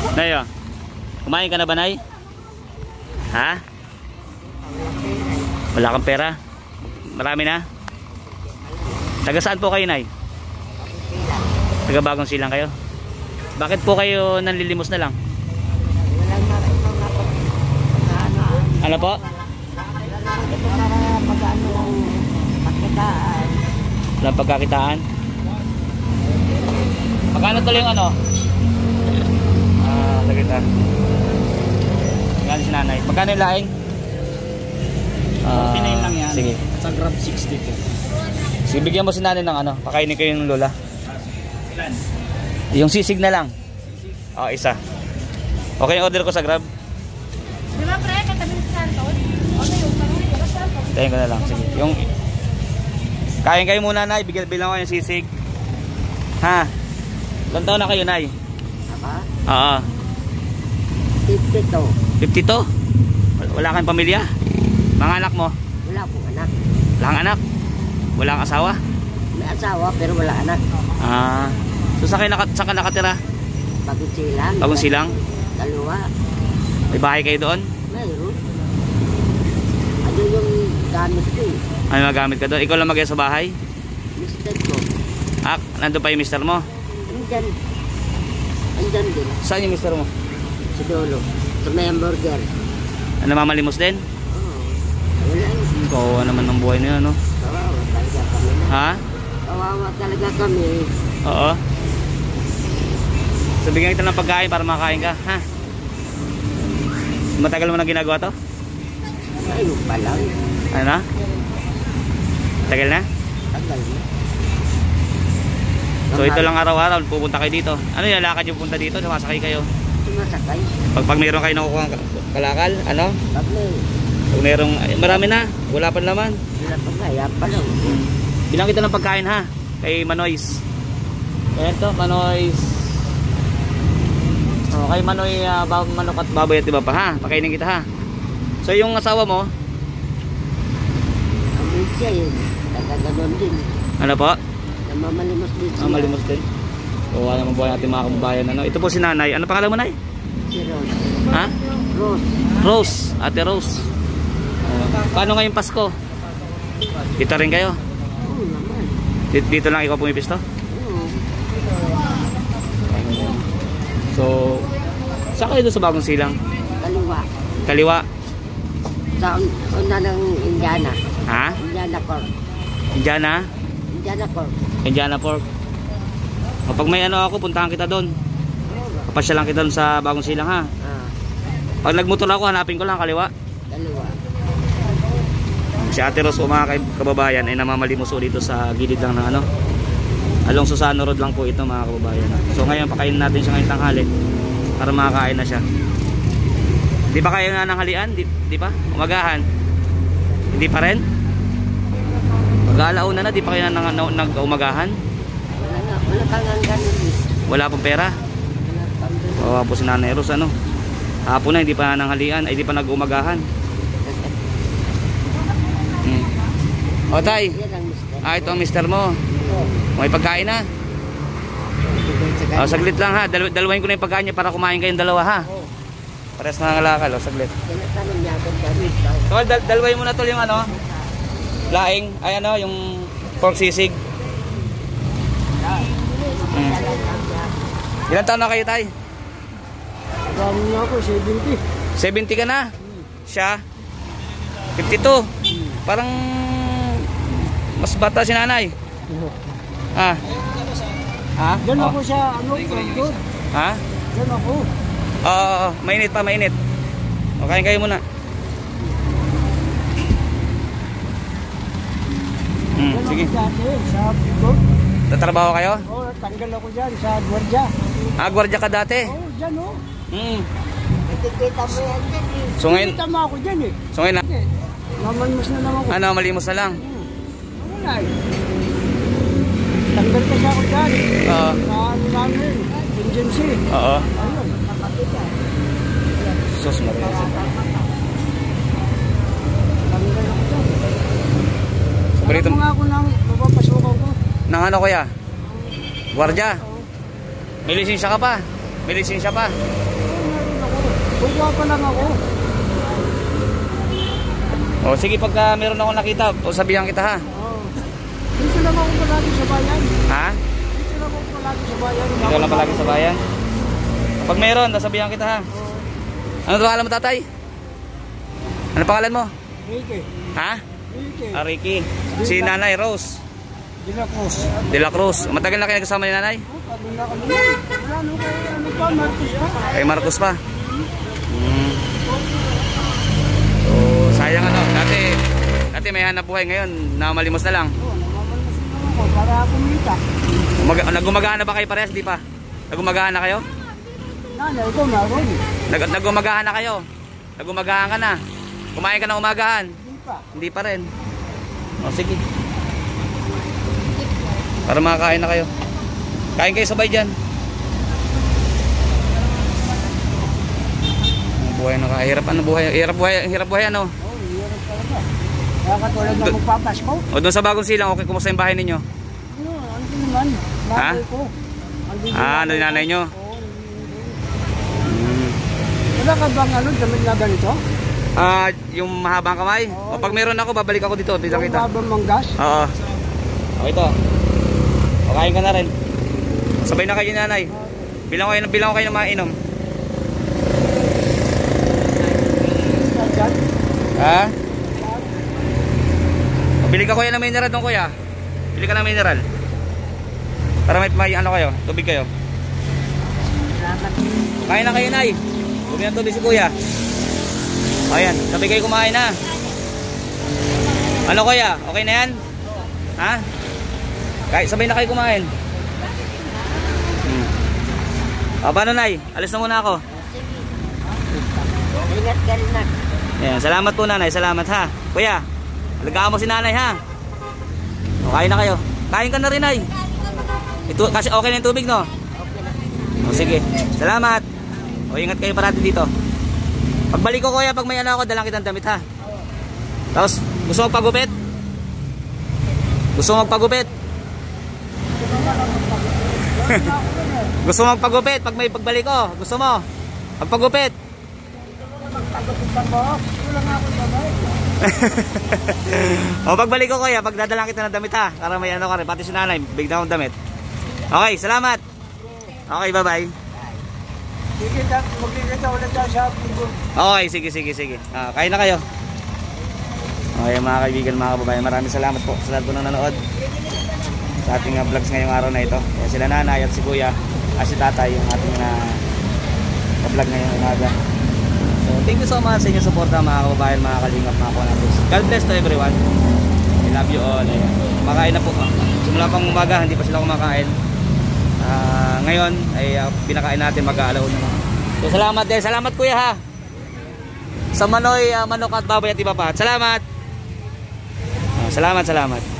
Nay, oh. Kumain ka na ba, Nay? Ha? Wala kang pera? Marami na? Taga saan po kayo, Nay? Taga Bagong Silang kayo? Bakit po kayo nanlilimos na lang? Ano po? Walang pagkakitaan. Magkano tuloy yung ano? Sagit ah. Magkano si nanay? Magkano yung laing? 49 lang yan. Sige. Sa Grab 60 po. Sige, bigyan mo si nanay ng ano. Pakainin kayo ng lola. Ilan? Yung sisig na lang. Oo, isa. Okay yung order ko sa Grab? Di ba pre, katabing sa Santos? Okay, yung Santos. Tayin ko na lang. Sige. Yung kain kayo muna, Nay. Bilang ko yung sisig. Ha? Ilang taon na kayo, Nay? Apa? Oo. 52. 52? Wala kang pamilya? Mga anak mo? Wala po anak. Wala kang anak? Wala kang asawa? May asawa pero wala anak. So saan ka nakatira? Bagong Silang. Bagong Silang? Dalawa. May bahay kayo doon? Mayroon. Ano yung gamit ko eh? Ano magamit ka doon? Ikaw lang mag-isa sa bahay? Mister ko. Nandun pa yung mister mo? Andyan. Andyan din. Saan yung mister mo? Sa dulo. Sa may hamburger. Namamalimos din? Oo. Wala yun. Kawawa naman ng buhay na yun, no? Kawawa talaga kami na. Ha? Kawawa talaga kami. Oo. So bigyan kita ng pagkain para makakain ka, ha? Matagal mo na ginagawa to? Ayun pa lang. Ano na? Tagal na? Tagal na. So ito lang araw-araw, pupunta kayo dito. Ano yung lakad yung punta dito? Sumasakay kayo? Sumasakay. Pag meron kayo nakukuha kalakal, ano? Pag may. Pag merong, marami na. Wala pa naman. Wala pa nga. Yan pa lang. Bilang kita ng pagkain, ha? Kay Manoy's. Ayan to, Manoy's. O, kay Manoy, manok at baboy at iba pa, ha? Pakainin kita, ha? So yung asawa mo? Amin siya yun. Tagaganon din. Ano po? Namamalimos din siya. Malimos din. O, ano mabuhay natin mga kababayan, ano? Ito po si nanay. Ano pangalan mo, Nay? Si Rose. Ha? Rose. Rose. Ate Rose. Paano ngayong Pasko? Dito rin kayo? Oo naman. Dito lang ikaw pumipisto? Oo. So, saan kayo doon sa Bagong Silang? Kaliwa. Kaliwa? Sa una ng Indiana. Ha? Indiana Corp. Indiana? Indiana Corp. Indiana Pork. O, pag may ano ako, puntahan kita doon. Papasya lang kita doon sa Bagong Silang, ha? Pag nagmotor ako, hanapin ko lang kaliwa. Dalawa. Si Ate Rose, mga kababayan, ay namamalimos ulit dito sa gilid lang ng ano. Along Susano Road lang po ito, mga kababayan. So ngayon, pakainin natin siya ngayong tanghali para makakain na siya. Di pa kayo na nanghalian? Di pa? Umagahan? Hindi pa rin? Mag-aalauna na, di pa kayo na nag-umagahan? Wala nga. Wala kang ganun. Wala pong pera? Wala kang ganun. Kawawa po si Nanay Rose, ano? Hapon na, hindi pa nanghalian, ay di pa nag-umagahan. O tay, Yan ang mister. ito ang mister mo. May pagkain na. O, saglit lang, ha. Dalawain ko na yung pagkain niya para kumain kayong dalawa, ha. Pares na ngalakal, o, saglit. Tinatanong niya ako ganun. So, dalawain mo na tol yung ano, laing, ay ano, yung pork sisig. Ilan taon na kayo, tay? Gano'n na ako, 70. 70 ka na? Siya? 52? Parang mas bata si nanay. Ha? Ha? Diyan Oh. ako sa ano, Bangkod. Ha? Diyan ako. Oo, mainit pa, mainit. O, kain kayo muna. Sige. Dati, sa Bangkod. Tatrabaho kayo? Oo, tanggal ako dyan sa Gwardiya. Gwardiya ka dati? Oo, dyan o. Nakikita mo yan dyan eh. So ngayon, Nakikita mo ako dyan eh. so ngayon, Namanmas na naman ako. ano, malimos na lang. Wala eh. Tanggal kasi ako dyan. Oo. Sa ano namin, agency. Oo. Ayun. Sus, Tanggal ako dyan. Balito. Sarap mo nga ako nang mapapasukan ko. Nang ano kuya? Gwardiya? May lisensya ka pa? May lisensya pa. Meron ako. Kukuha pa lang ako. O sige, pagka meron akong nakita, o sabihan kita ha. Oo. Dito lang ako palagi sa bayan. Ha? Dito lang ako palagi sa bayan. Ikaw lang palagi sa bayan. Pag meron, sabihan kita ha. Oo. Ano pangalan mo, tatay? Ano pangalan mo? Ricky. Ha? Ricky. Ricky. Si Nanay Rose De la Cruz. De la Cruz. Matagal na kayo nagkasama ni Nanay? Pagod na kami. Wala nung kayo. Ano pa? Marcos pa. Kay Marcos pa. So, sayang ano. Dati may hanap buhay, ngayon namalimos na lang. Oo. Namamalas na ako para kumita. Nagumagana ba kayo parehas? Di pa? Nagumagana kayo? Nanay ko naroon. Nagumagana kayo? Nagumagahan ka na? Kumain ka na umagahan? Hindi pa. Hindi pa rin. O sige. Para makakain na kayo. Kain kayo sabay dyan. Ang buhay na kahirap. Ano buhay? Hirap buhay ano? Oo, hirap talaga. Kaya katulad na magpapasko. O doon sa Bagong Silang, okay, kumusta yung bahay ninyo? Ano, ano naman. Ha? Nanay ko. Ano yung nanay nyo? Oo, wala ka bang ano, damit na ganito? Yung mahabang kamay? O pag meron ako, babalik ako dito. Dito Yung kita. babang manggas? Oo. O ito. O kain ka na rin. Sabay na kayo nanay. Bilang ko kayo ng mainom. Dyan? Ha? Bili ka kuya ng mineral doon kuya. Bili ka ng mineral. Para may ano kayo, tubig kayo. Salamat. Kain na kayo nay. Bumili ng tubig si kuya. Ayan, sabay kayo kumain na. Ano kuya, okay na yan? Ha? Sabay na kayo kumain. Paano nay? Alis na muna ako. Ingat ka rin na. Ayan, salamat po nanay, salamat ha. Kuya, alagaan mo si nanay ha. O, kain na kayo. Kain ka na rin ay. Ito, kasi okay na yung tubig no? O sige, salamat. O ingat kayo parati dito. Pagbalik ko kuya, pag may ano ako, dalang kitang damit ha. Tapos, gusto mo magpagupit? Gusto mo magpagupit? Gusto mo magpagupit pag may pagbalik ko? Gusto mo? Magpagupit? O pagbalik ko kuya, pagdadalang kita ng damit ha. Para may ano ka rin, pati si nanay, bigla akong damit. Okay, salamat. Okay, bye bye. Sige, magkikita ulit tayo sa Pibor. Okay, sige. Kain na kayo. Okay mga kaibigan, mga kababayan, maraming salamat po sa lahat po ng nanood sa ating vlogs ngayong araw na ito. Kaya sila nanay at si kuya at si tatay yung ating vlog ngayong umaga. So thank you so much sa inyong suporta mga kababayan, mga kalingap, mga kunatos. God bless to everyone. I love you all. Ayan. Makain na po. Simula pang umaga, hindi pa sila kumakain. Ngayon ay pinakain natin mag-aalaw na. So salamat din. Salamat kuya ha. Sa Manoy, manok at baboy at iba pa. Salamat. Salamat.